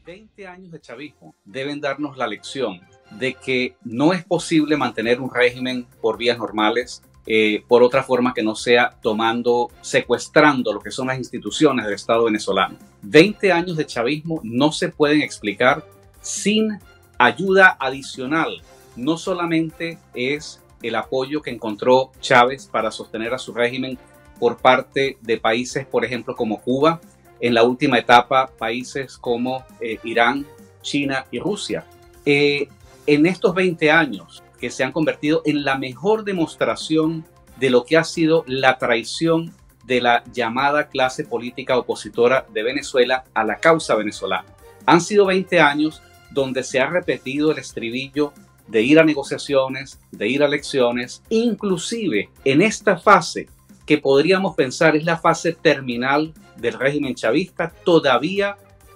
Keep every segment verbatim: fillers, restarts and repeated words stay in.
veinte años de chavismo deben darnos la lección de que no es posible mantener un régimen por vías normales, eh, por otra forma que no sea tomando, secuestrando lo que son las instituciones del Estado venezolano. veinte años de chavismo no se pueden explicar sin ayuda adicional. No solamente es el apoyo que encontró Chávez para sostener a su régimen por parte de países, por ejemplo, como Cuba, en la última etapa, países como eh, Irán, China y Rusia. Eh, en estos veinte años que se han convertido en la mejor demostración de lo que ha sido la traición de la llamada clase política opositora de Venezuela a la causa venezolana. Han sido veinte años donde se ha repetido el estribillo de ir a negociaciones, de ir a elecciones, inclusive en esta fase que podríamos pensar es la fase terminal del régimen chavista, todavía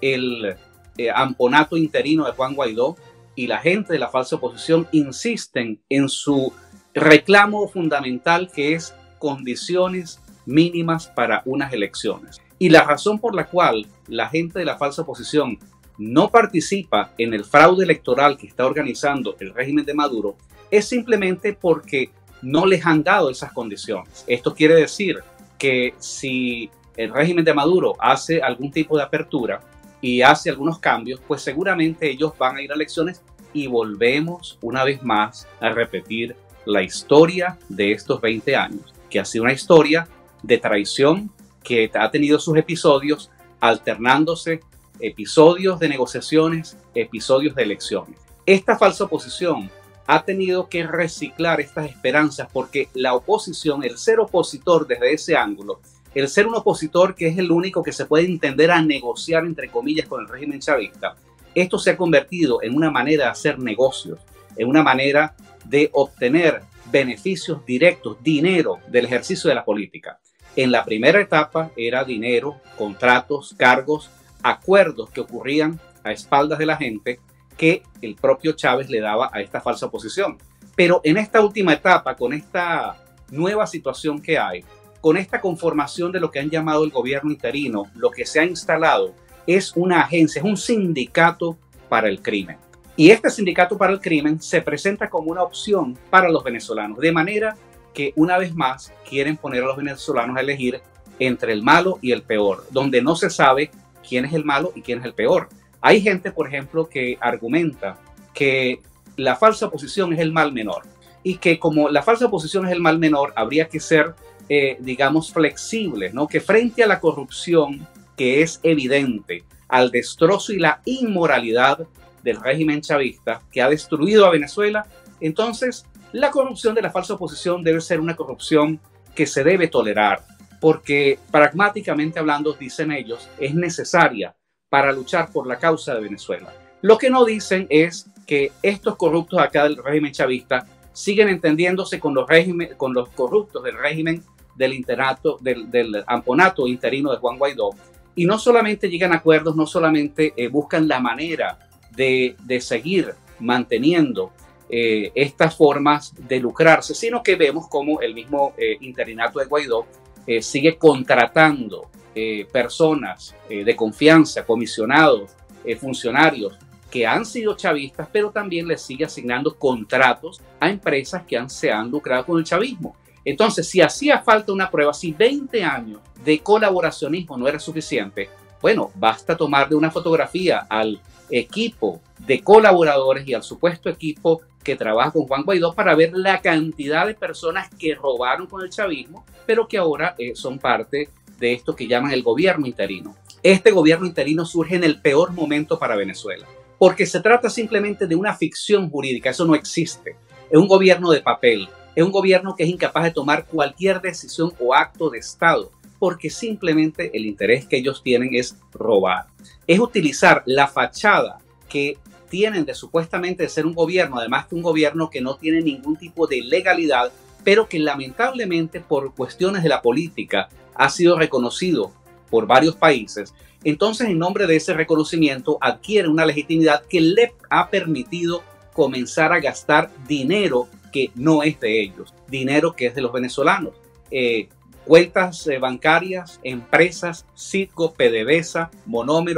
el eh, amponato interino de Juan Guaidó y la gente de la falsa oposición insisten en su reclamo fundamental, que es condiciones mínimas para unas elecciones. Y la razón por la cual la gente de la falsa oposición no participa en el fraude electoral que está organizando el régimen de Maduro es simplemente porque no les han dado esas condiciones. Esto quiere decir que si el régimen de Maduro hace algún tipo de apertura y hace algunos cambios, pues seguramente ellos van a ir a elecciones y volvemos una vez más a repetir la historia de estos veinte años, que ha sido una historia de traición que ha tenido sus episodios alternándose, episodios de negociaciones, episodios de elecciones. Esta falsa oposición ha tenido que reciclar estas esperanzas porque la oposición, el ser opositor desde ese ángulo, el ser un opositor que es el único que se puede entender a negociar, entre comillas, con el régimen chavista, esto se ha convertido en una manera de hacer negocios, en una manera de obtener beneficios directos, dinero del ejercicio de la política. En la primera etapa era dinero, contratos, cargos, acuerdos que ocurrían a espaldas de la gente que el propio Chávez le daba a esta falsa oposición. Pero en esta última etapa, con esta nueva situación que hay, con esta conformación de lo que han llamado el gobierno interino, lo que se ha instalado es una agencia, es un sindicato para el crimen. Y este sindicato para el crimen se presenta como una opción para los venezolanos, de manera que una vez más quieren poner a los venezolanos a elegir entre el malo y el peor, donde no se sabe quién es el malo y quién es el peor. Hay gente, por ejemplo, que argumenta que la falsa oposición es el mal menor y que como la falsa oposición es el mal menor, habría que ser, eh, digamos, flexibles, ¿no? Que frente a la corrupción que es evidente, al destrozo y la inmoralidad del régimen chavista que ha destruido a Venezuela, entonces la corrupción de la falsa oposición debe ser una corrupción que se debe tolerar, porque pragmáticamente hablando, dicen ellos, es necesaria para luchar por la causa de Venezuela. Lo que no dicen es que estos corruptos acá del régimen chavista siguen entendiéndose con los, régimen, con los corruptos del régimen del, internato, del, del amponato interino de Juan Guaidó, y no solamente llegan a acuerdos, no solamente eh, buscan la manera de, de seguir manteniendo eh, estas formas de lucrarse, sino que vemos como el mismo eh, interinato de Guaidó eh, sigue contratando Eh, personas eh, de confianza, comisionados, eh, funcionarios que han sido chavistas, pero también les sigue asignando contratos a empresas que han, se han lucrado con el chavismo. Entonces, si hacía falta una prueba, si veinte años de colaboracionismo no era suficiente, bueno, basta tomarle una fotografía al equipo de colaboradores y al supuesto equipo que trabaja con Juan Guaidó para ver la cantidad de personas que robaron con el chavismo, pero que ahora eh, son parte de esto que llaman el gobierno interino. Este gobierno interino surge en el peor momento para Venezuela, porque se trata simplemente de una ficción jurídica, eso no existe. Es un gobierno de papel, es un gobierno que es incapaz de tomar cualquier decisión o acto de Estado, porque simplemente el interés que ellos tienen es robar. Es utilizar la fachada que tienen de supuestamente de ser un gobierno, además que un gobierno que no tiene ningún tipo de legalidad, pero que lamentablemente por cuestiones de la política ha sido reconocido por varios países. Entonces, en nombre de ese reconocimiento, adquiere una legitimidad que le ha permitido comenzar a gastar dinero que no es de ellos, dinero que es de los venezolanos. Eh, cuentas eh, bancarias, empresas, Citgo, PDVSA, monómeros,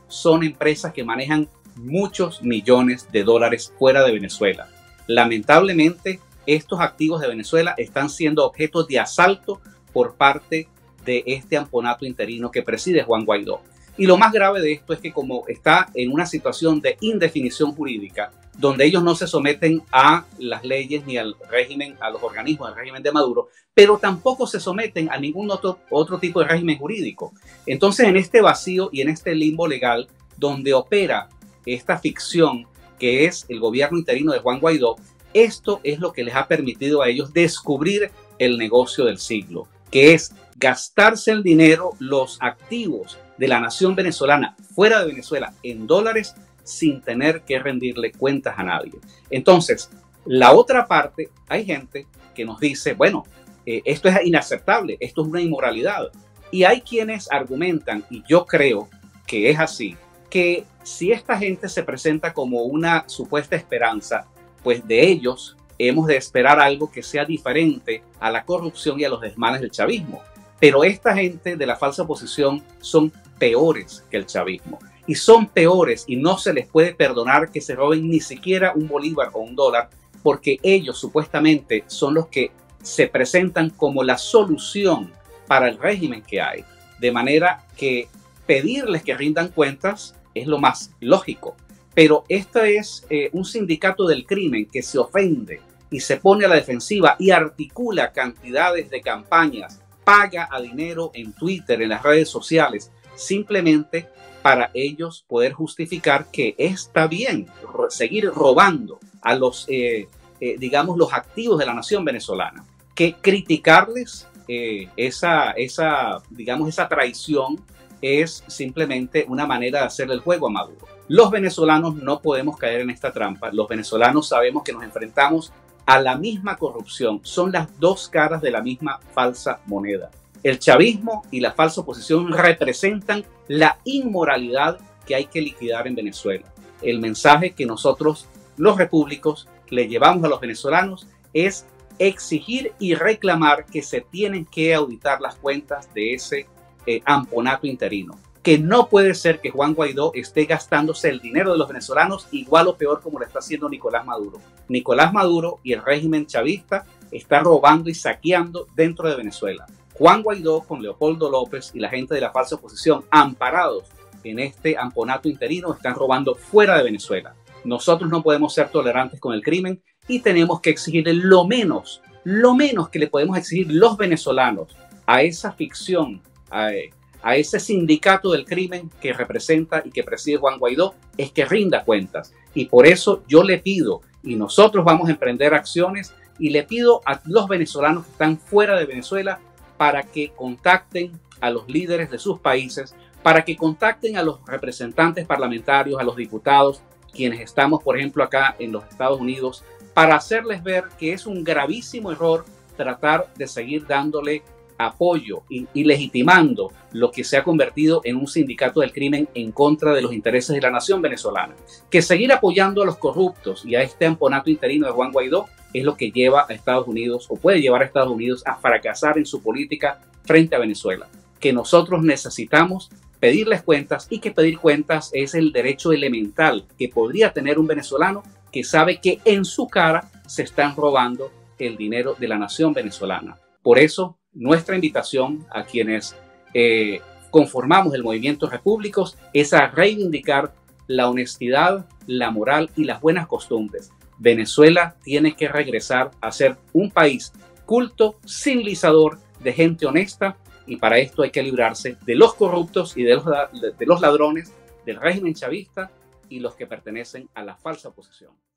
son empresas que manejan muchos millones de dólares fuera de Venezuela. Lamentablemente, estos activos de Venezuela están siendo objeto de asalto por parte de este amponato interino que preside Juan Guaidó. Y lo más grave de esto es que como está en una situación de indefinición jurídica, donde ellos no se someten a las leyes ni al régimen, a los organismos del régimen de Maduro, pero tampoco se someten a ningún otro, otro tipo de régimen jurídico. Entonces, en este vacío y en este limbo legal, donde opera esta ficción que es el gobierno interino de Juan Guaidó, esto es lo que les ha permitido a ellos descubrir el negocio del siglo, que es gastarse el dinero, los activos de la nación venezolana fuera de Venezuela en dólares sin tener que rendirle cuentas a nadie. Entonces, la otra parte, hay gente que nos dice, bueno, eh, esto es inaceptable, esto es una inmoralidad. Y hay quienes argumentan, y yo creo que es así, que si esta gente se presenta como una supuesta esperanza, pues de ellos hemos de esperar algo que sea diferente a la corrupción y a los desmanes del chavismo. Pero esta gente de la falsa oposición son peores que el chavismo. Y son peores y no se les puede perdonar que se roben ni siquiera un bolívar o un dólar, porque ellos supuestamente son los que se presentan como la solución para el régimen que hay. De manera que pedirles que rindan cuentas es lo más lógico. Pero este es eh, un sindicato del crimen que se ofende y se pone a la defensiva y articula cantidades de campañas, paga a dinero en Twitter, en las redes sociales, simplemente para ellos poder justificar que está bien seguir robando a los, eh, eh, digamos, los activos de la nación venezolana. Que criticarles eh, esa, esa, digamos, esa traición es simplemente una manera de hacerle el juego a Maduro. Los venezolanos no podemos caer en esta trampa. Los venezolanos sabemos que nos enfrentamos a la misma corrupción. Son las dos caras de la misma falsa moneda. El chavismo y la falsa oposición representan la inmoralidad que hay que liquidar en Venezuela. El mensaje que nosotros, los repúblicos, le llevamos a los venezolanos es exigir y reclamar que se tienen que auditar las cuentas de ese eh, amponato interino. Que no puede ser que Juan Guaidó esté gastándose el dinero de los venezolanos igual o peor como lo está haciendo Nicolás Maduro. Nicolás Maduro y el régimen chavista están robando y saqueando dentro de Venezuela. Juan Guaidó con Leopoldo López y la gente de la falsa oposición, amparados en este amponato interino, están robando fuera de Venezuela. Nosotros no podemos ser tolerantes con el crimen y tenemos que exigirle lo menos, lo menos que le podemos exigir los venezolanos a esa ficción, a, a ese sindicato del crimen que representa y que preside Juan Guaidó, es que rinda cuentas. Y por eso yo le pido, y nosotros vamos a emprender acciones, y le pido a los venezolanos que están fuera de Venezuela para que contacten a los líderes de sus países, para que contacten a los representantes parlamentarios, a los diputados, quienes estamos, por ejemplo, acá en los Estados Unidos, para hacerles ver que es un gravísimo error tratar de seguir dándole apoyo y, y legitimando lo que se ha convertido en un sindicato del crimen en contra de los intereses de la nación venezolana. Que seguir apoyando a los corruptos y a este amponato interino de Juan Guaidó es lo que lleva a Estados Unidos o puede llevar a Estados Unidos a fracasar en su política frente a Venezuela. Que nosotros necesitamos pedirles cuentas y que pedir cuentas es el derecho elemental que podría tener un venezolano que sabe que en su cara se están robando el dinero de la nación venezolana. Por eso, nuestra invitación a quienes eh, conformamos el movimiento Repúblicos es a reivindicar la honestidad, la moral y las buenas costumbres. Venezuela tiene que regresar a ser un país culto, civilizador, de gente honesta, y para esto hay que librarse de los corruptos y de los, de los ladrones, del régimen chavista y los que pertenecen a la falsa oposición.